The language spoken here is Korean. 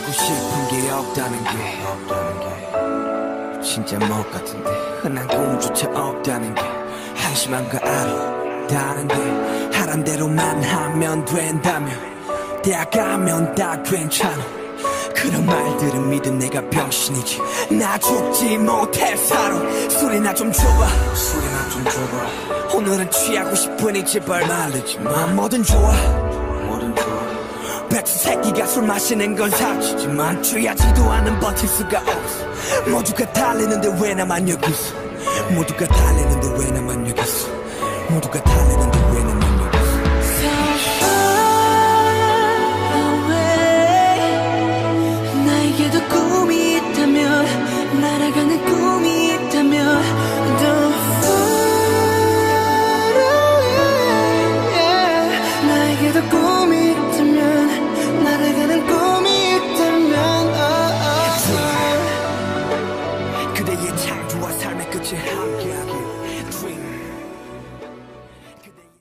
하고 싶은 게 없다는 게 진짜 못 같은데 흔한 꿈조차 없다는 게 한심한 거 알아. 다른 게 하란 대로만 하면 된다며 대학 가면 다 괜찮아. 그런 말들은 믿은 내가 병신이지. 나 죽지 못해 살아. 술이나 좀 줘봐. 오늘은 취하고 싶으니 제발 말리지 마. 뭐든 좋아. 백수 새끼가 술 마시는 건 사치지만 취하지도 않은 버틸 수가 없어. 모두가 달리는데 왜 나만 여기 있어. 모두가 달리는데 왜 나만 여기 있어. 모두가 달리는데 왜 나만 여기 있어. 나에게도 꿈이 있다면 날아가는 꿈이 있다면 더 far away. 나에게도 꿈이 있다면 날아가는 꿈이 있다면 그대의 창조와 삶의 끝을 함께하길.